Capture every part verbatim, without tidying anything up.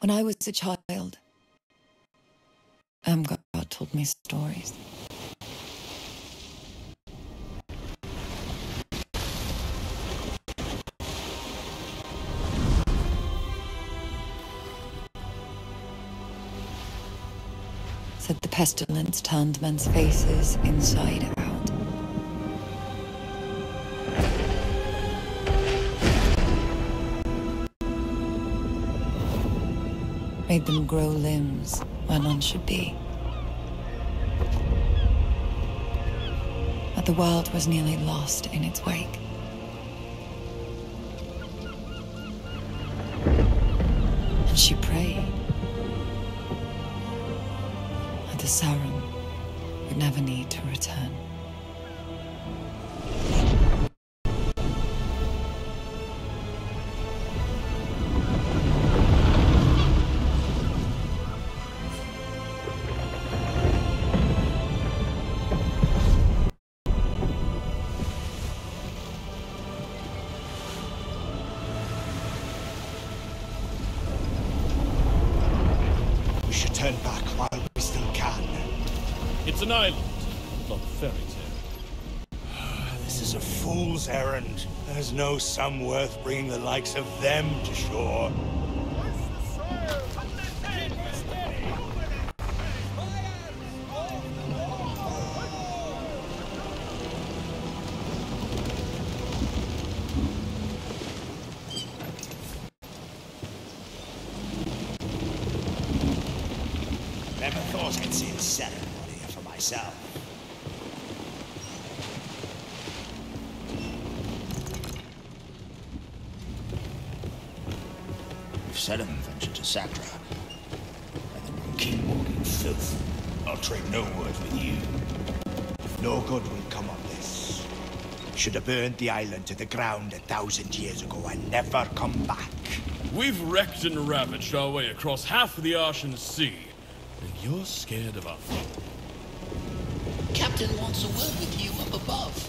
When I was a child, um, God, God told me stories. Said the pestilence turned men's faces inside out. Made them grow limbs where none should be. But the world was nearly lost in its wake. And she prayed that the Sauron would never need to return. Turn back while we still can. It's an island, not a fairy tale. This is a fool's errand. There's no sum worth bringing the likes of them to shore. Never thought I'd see a ceremony here for myself. If Selim ventured to Sakra, and then will keep walking filth, I'll trade no word with you. No good will come of this. Should have burned the island to the ground a thousand years ago and never come back. We've wrecked and ravaged our way across half of the Arshan Sea. And you're scared of us. Captain wants a word with you up above.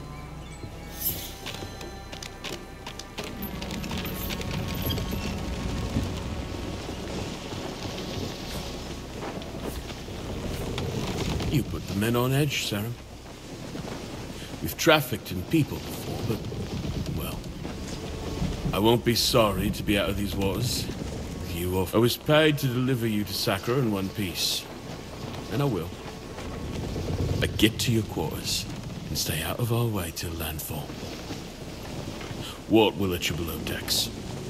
You put the men on edge, Sarum. We've trafficked in people before, but, well, I won't be sorry to be out of these waters. You off. I was paid to deliver you to Sakra in one piece. And I will. But get to your quarters and stay out of our way till landfall. Walt will at you below decks.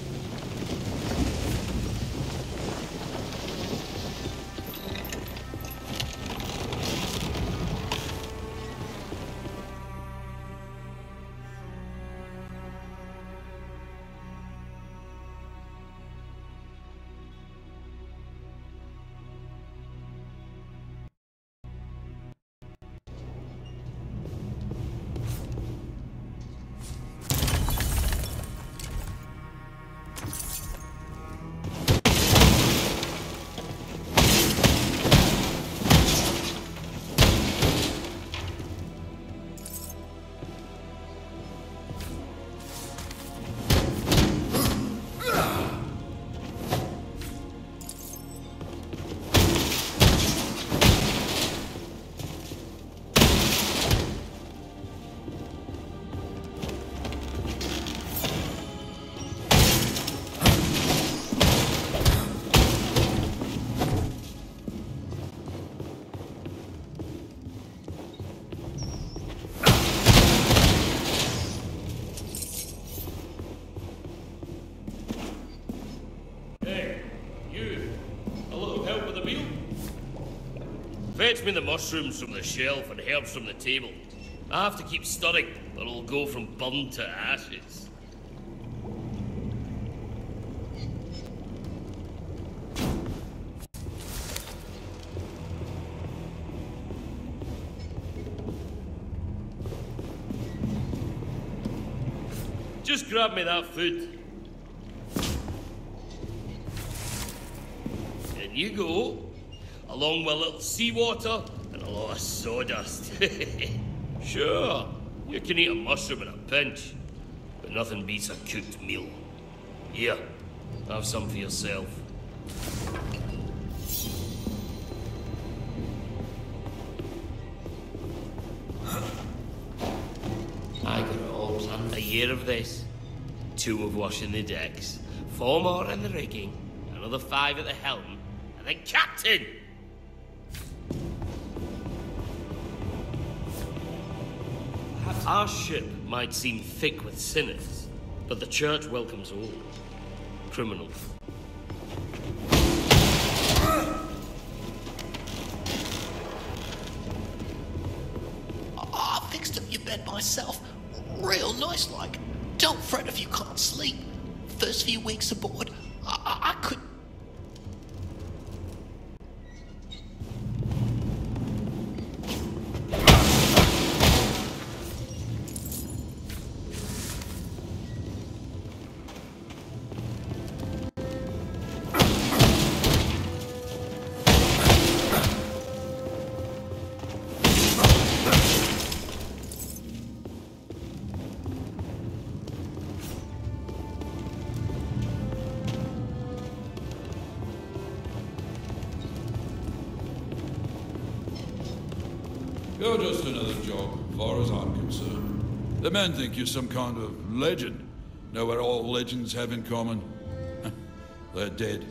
Fetch me the mushrooms from the shelf and herbs from the table. I have to keep stirring, or it'll go from burned to ashes. Just grab me that food. In you go. Along with a little seawater and a lot of sawdust. Sure, you can eat a mushroom in a pinch, but nothing beats a cooked meal. Here, have some for yourself. I got it all planned. A year of this, two of washing the decks, four more in the rigging, another five at the helm, and then captain! Our ship might seem thick with sinners, but the church welcomes all. Criminals. I fixed up your bed myself. Real nice like. Don't fret if you can't sleep. First few weeks aboard, I, I, I could... You're just another job, as far as I'm concerned. The men think you're some kind of legend. Know what all legends have in common? They're dead.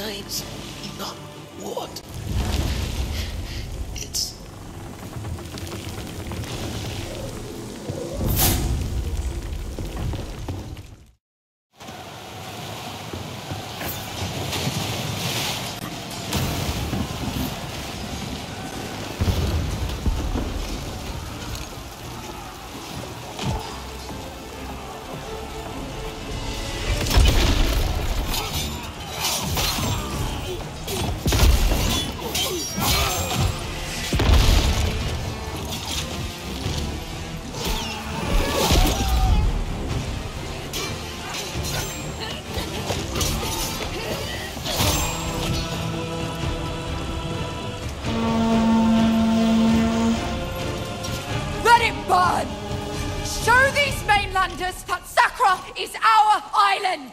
name's not what. It's... Let it burn! Show these mainlanders that Sakra is our island!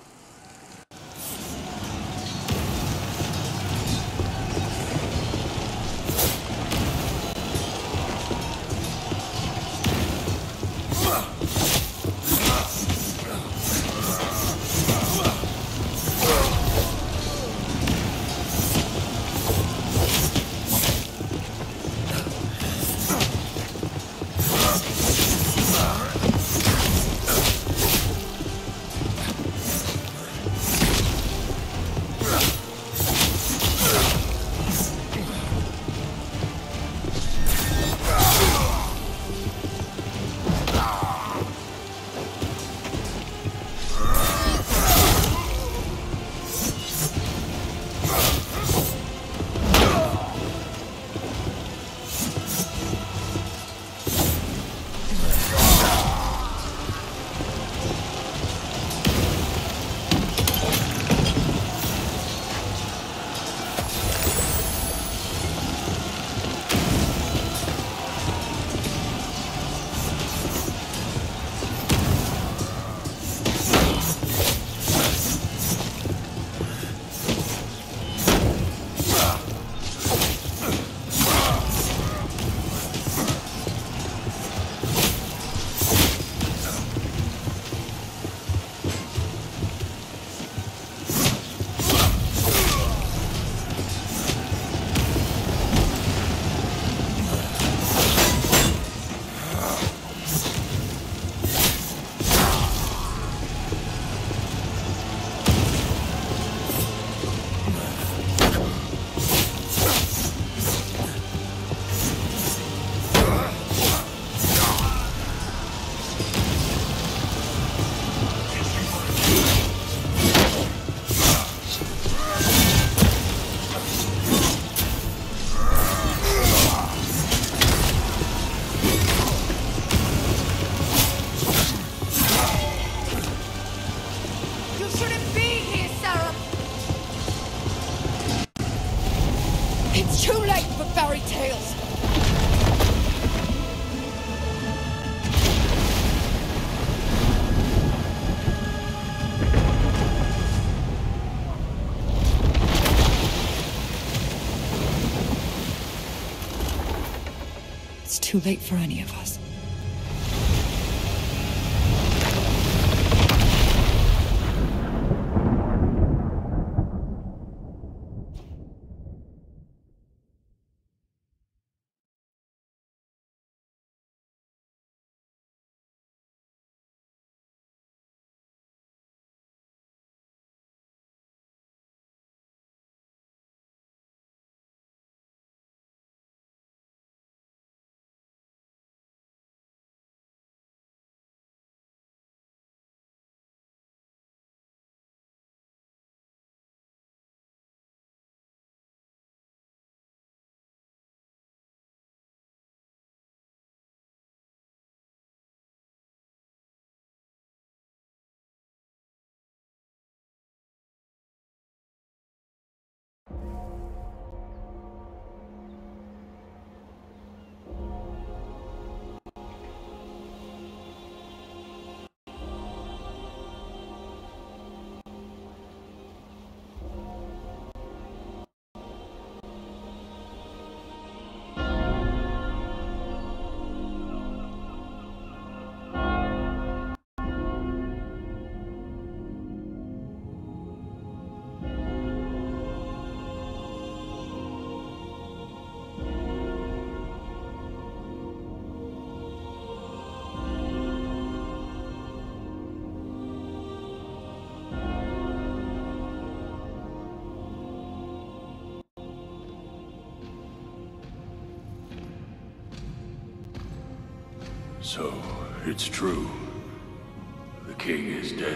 It's too late for fairy tales! It's too late for any of us. So, it's true. The king is dead.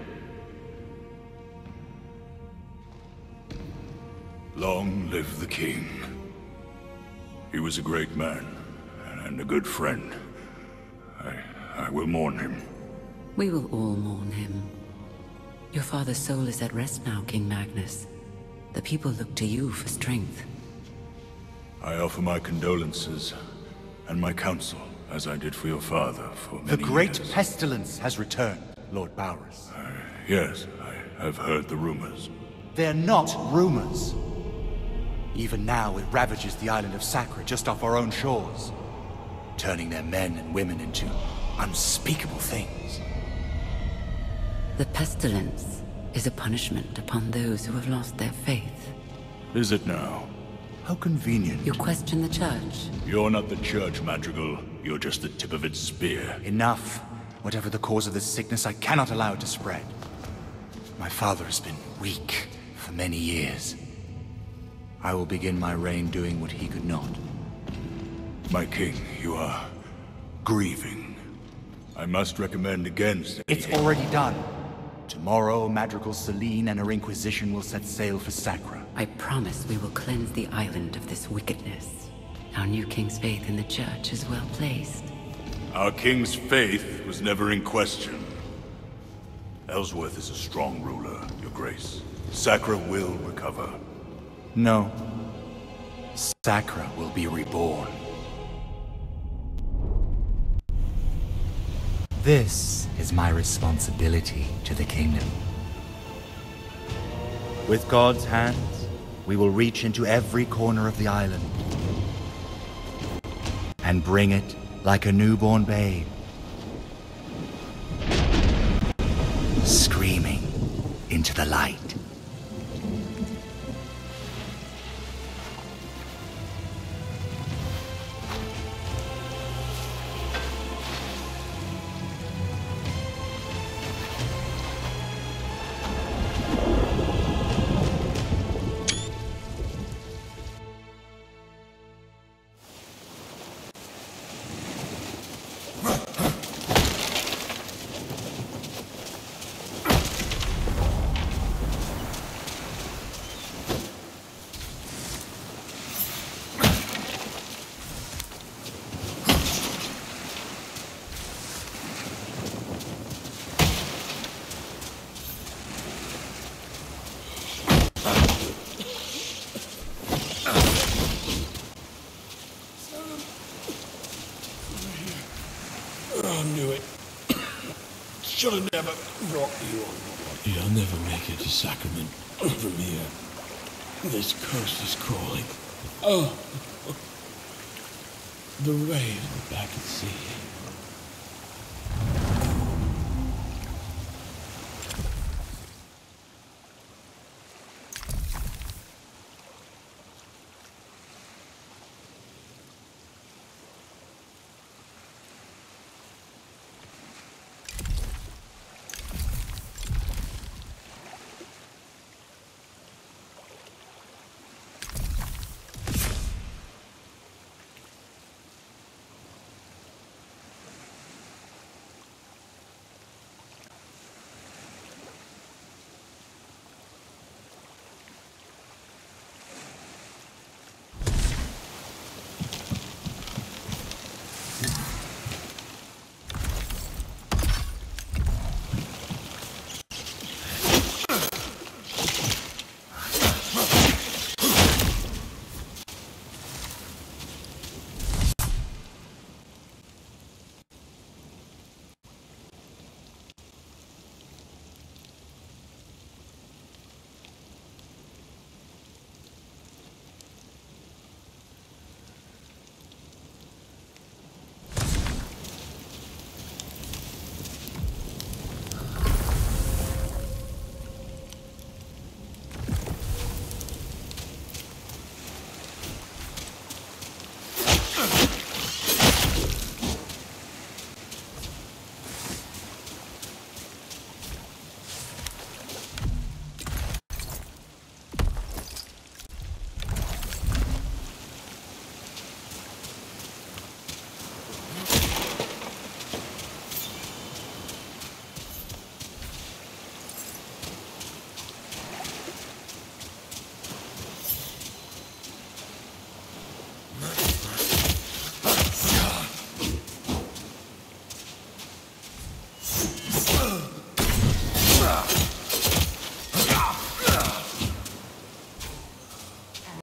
Long live the king. He was a great man, and a good friend. I... I will mourn him. We will all mourn him. Your father's soul is at rest now, King Magnus. The people look to you for strength. I offer my condolences, and my counsel, as I did for your father for many The great years. pestilence has returned, Lord Bowers. Uh, yes, I have heard the rumors. They're not rumors. Even now, it ravages the island of Sacra just off our own shores, turning their men and women into unspeakable things. The pestilence is a punishment upon those who have lost their faith. Is it now? How convenient. You question the church? You're not the church, Madrigal. You're just the tip of its spear. Enough. Whatever the cause of this sickness, I cannot allow it to spread. My father has been weak for many years. I will begin my reign doing what he could not. My king, you are grieving. I must recommend against it. It's already done. Tomorrow, Madrigal Selene and her Inquisition will set sail for Sacra. I promise we will cleanse the island of this wickedness. Our new king's faith in the church is well placed. Our king's faith was never in question. Ellsworth is a strong ruler, Your Grace. Sacra will recover. No. Sacra will be reborn. This is my responsibility to the kingdom. With God's hands, we will reach into every corner of the island and bring it like a newborn babe, screaming into the light. I knew it. Should have never brought you on board. I'll never make it to Sacrament from here. This curse is crawling. Oh. The waves back at sea.